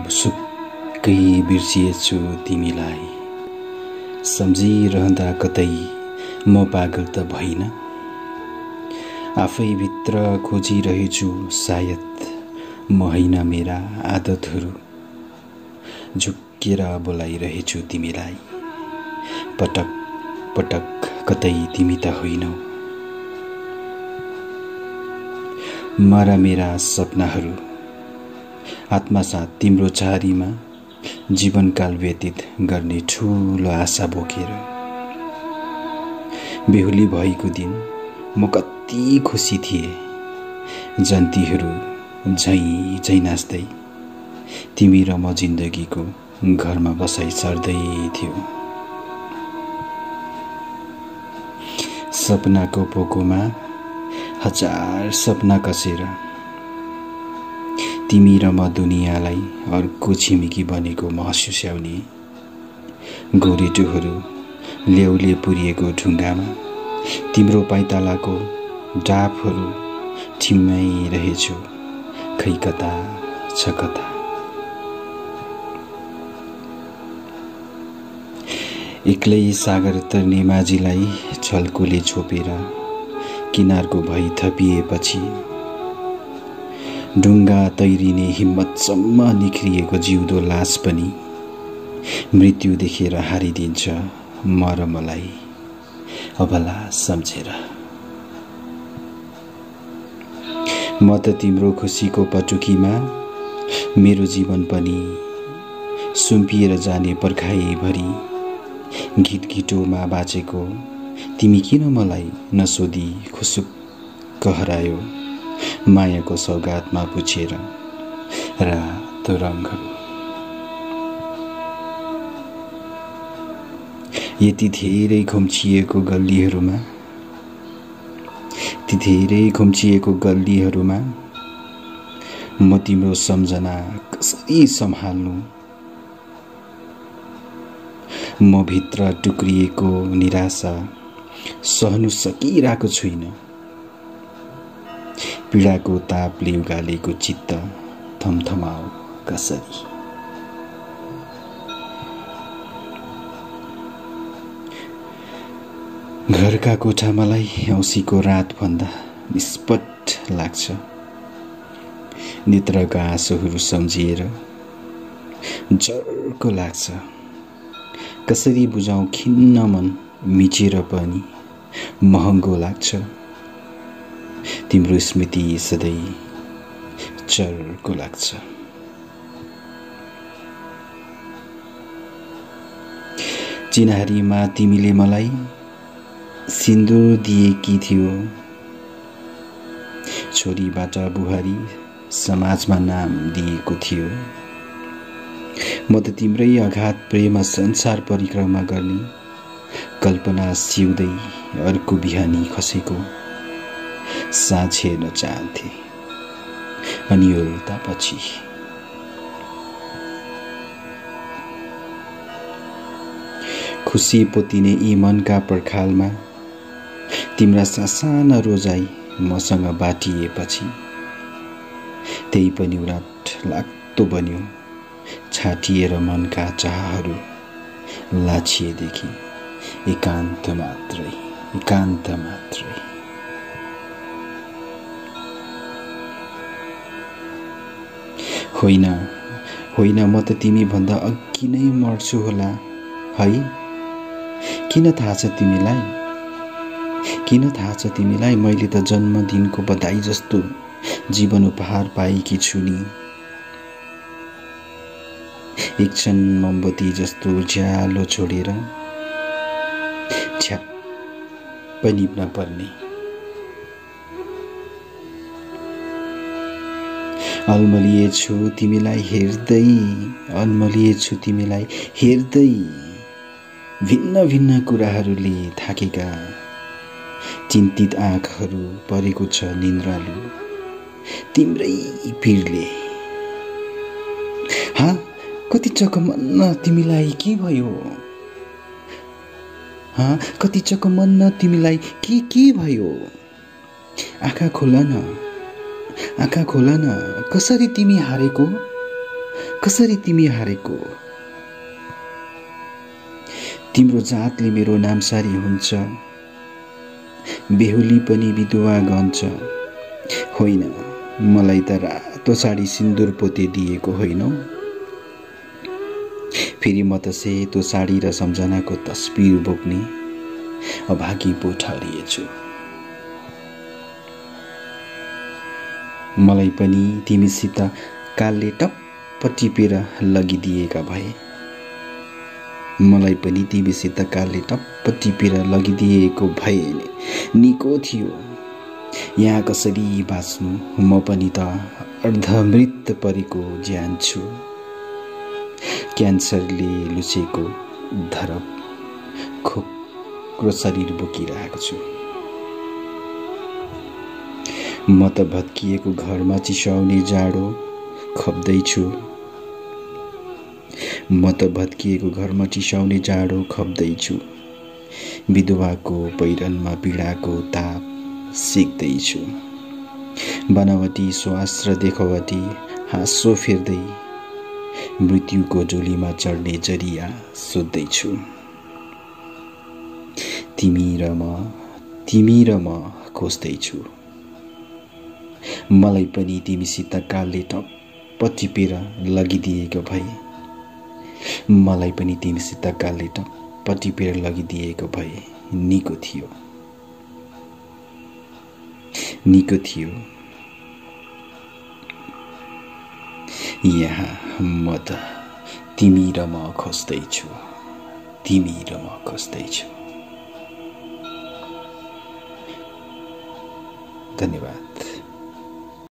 भुसुक्कै बिर्सिएछु तिमीलाई। सम्झिरहँदा कतै म पागल त भइन, आफै भित्र खोजिरहेछु सायद म होइन मेरा आदतहरू। झुक्केर बोलाइरहेछु तिमीलाई, पटक पटक कतै तिमी त होइनौ। मरा मेरा सपनाहरू आत्मसाथ तिम्रो चारीमा जीवनकाल व्यतीत गर्ने ठुलो आशा बोकेर। बेहुली भएको दिन म कति खुसी थिएँ, जन्तीहरू झैँ झैँ नाच्दै तिमी र म जिन्दगीको घरमा बसाइ सर्दै थियो। सपनाको पोकोमा हजार सपना कसेर तिमी र म दुनियाँलाई अर्को छिमेकी बनेको महसुस्याउने। गोरेटोहरू ल्याउले पुरिएको ढुङ्गामा तिम्रो पाइतालाको डाबहरू ठिम्याइरहेछु, खै कता छ कता। एक्लै सागर तर्ने माझीलाई छल्कोले छोपेर किनारको भई थपिएपछि ढुङ्गा तैरिने हिम्मतसम्म निख्रिएको जिउँदो लास पनि मृत्यु देखेर हारिदिन्छ म र मलाई अबला सम्झेर। म त तिम्रो खुसीको पटुकीमा मेरो जीवन पनि सुम्पिएर जाने पर्खाइभरि घिटघिटोमा बाँचेको तिमी किन मलाई नसोधी खुसुक्क हरायो मायाको सौगातमा पुछेर रातो रङहरू। यति धेरै खुम्चिएको गल्लीहरूमा म तिम्रो सम्झना कसरी सम्हाल्नु। म भित्र टुक्रिएको निराशा सहनु सकिरहेको छुइनँ। पीडाको तापले उगालेको चित्त थमथमाओ कसरी। घरका कोठा मलाई औँसीको रातभन्दा निष्पट लाग्छ। नेत्रका आँसुहरू सम्झिएर जर्को लाग्छ। कसरी बुझाउँ खिन्न मन मिचेर पनि महँगो लाग्छ। तिम्रो स्मृति सधैँ चर्को लाग्छ। चिन्हारीमा तिमीले मलाई सिन्दुर दिएकी थियो। छोरीबाट बुहारी समाजमा नाम दिएको थियो। म त तिम्रै अगाध प्रेम संसार परिक्रमा गर्ने कल्पना सिउँदै अर्को बिहानी खसेको साँझ हेर्न चाहन्थे। अनि उल्टापछि खुसी पोतिने यी मनका पर्खालमा तिम्रा सासाना रोजाई मसँग बाटिएपछि त्यही पनि उराट लाग्दो बन्यो। छाटिएर मनका चाहहरू लाछिएदेखि एकान्त मात्रै। होइन म त तिमी भन्दा अघि नै मर्छु होला है। किन थाहा छ तिमीलाई मैले त जन्मदिनको बधाई जस्तो जीवन उपहार पाएकी छु नि। एक क्षण मोमबत्ती जस्तो उज्यालो छोडेर ठ्याप्प निप्न पर्ने। अल्मलिएछु तिमीलाई हेर्दै भिन्न भिन्न कुराहरूले थाकेका चिन्तित आँखहरू परेको छ निन्द्रालु तिम्रै पीडले। कति चकमन्न तिमीलाई के भयो? कति चकमन्न तिमीलाई के भयो? आँखा खोल न कसरी तिमी हारेको? कसरी तिमी हारेको? तिम्रो जातले मेरो नामसारी हुन्छ, बेहुली पनि विधवा गन्छ। होइन, मलाई त रातो साडी सिन्दुर पोते दिएको होइनौ। फेरि म त सेतो साडी र सम्झनाको तस्बिर बोक्ने अभागी पो ठहरिएछु। मलाई पनि तिमीसित कालले टप्प टिपेर लगिदिएका भए, मलाई पनि तिमीसित कालले टप्प टिपेर लगिदिएको भए निको थियो। यहाँ कसरी बाँच्नु, म पनि त अर्धमृत परेको ज्यान छु। क्यान्सरले लुसेको धरप खोक्रो शरीर बोकिरहेको छु। म त भत्किएको घरमा चिसाउने जाडो खप्दैछु। म त भत्किएको घरमा चिसाउने जाडो खप्दैछु। विधवाको पहिरनमा पीडाको ताप सिक्दैछु। बनावटी श्वास र देखावटी हाँसो फेर्दै मृत्युको डोलीमा चढ्ने जरिया सोध्दैछु। तिमी र म खोज्दैछु। मलाई पनि तिमीसित कालले टप्प टिपेर लगिदिएको भए, मलाई पनि तिमीसित कालले टप्प टिपेर लगिदिएको भए निको थियो। निको थियो। यहाँ म त तिमी र म खोज्दैछु। तिमी र म खोज्दैछु। धन्यवाद।